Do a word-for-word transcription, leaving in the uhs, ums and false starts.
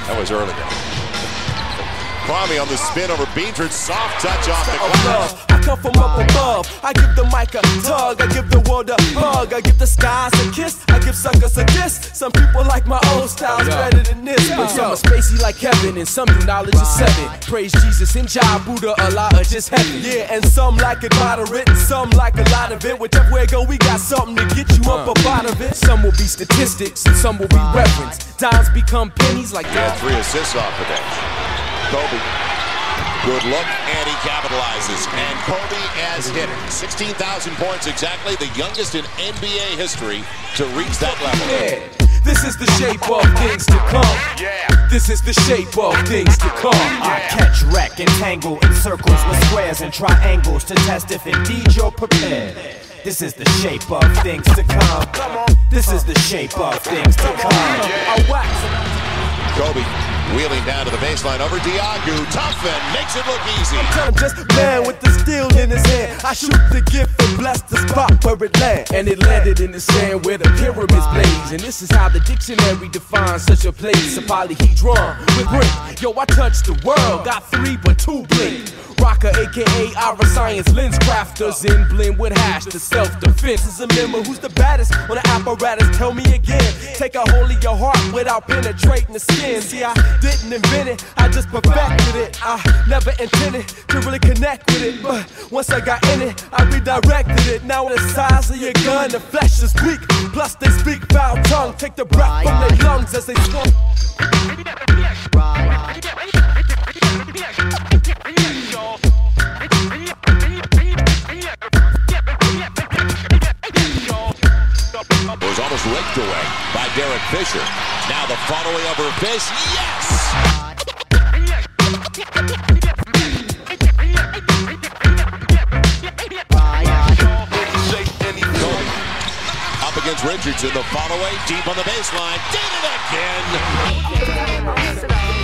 That was earlier. Kwame on the spin over Beatrice. Soft touch off the glass. I come from up above. I give the mic a tug. I give the world a hug. I give the skies a kiss. I give suckers a diss. Some people like my old styles better than this. But some are spacey like Kevin, and some do knowledge is seven. Praise Jesus and Jah, Buddha, Allah, or just heaven. Yeah, and some like it moderate, and some like a lot of it. Whichever way it go, we got something to get you up up out of it. Some will be statistics, and some will be reference. Dimes become pennies like that. Three assists off the bench. Kobe, good look, and he capitalizes. And Kobe has hit it. sixteen thousand points exactly, the youngest in N B A history to reach that level. Yeah, this is the shape of things to come. Yeah, this is the shape of things to come. I catch, wreck, and tangle in circles with squares and triangles to test if indeed you're prepared. This is the shape of things to come. This is the shape of things to come. I wax. Kobe wheeling down to the baseline over Diagu. Tough and makes it look easy. I'm trying to just man with the steel in his hand. I shoot the gift and bless the spot where it lands. And it landed in the sand where the pyramids blaze. And this is how the dictionary defines such a place. A polyhedron with brick. Yo, I touched the world. Got three but two blink. Rocker, aka our science lens crafters in blend with hash to self-defense. Is a member who's the baddest on the apparatus? Tell me again. Take a hold of your heart without penetrating the skin. See, I didn't invent it, I just perfected it. I never intended to really connect with it, but once I got in it, I redirected it. Now the size of your gun, the flesh is weak. Plus they speak foul tongue. Take the breath from their lungs as they smoke. It was almost raked away by Derek Fisher. Now the following over Fish. Yes! Kobe up against Richardson. The follow away deep on the baseline. Did it again!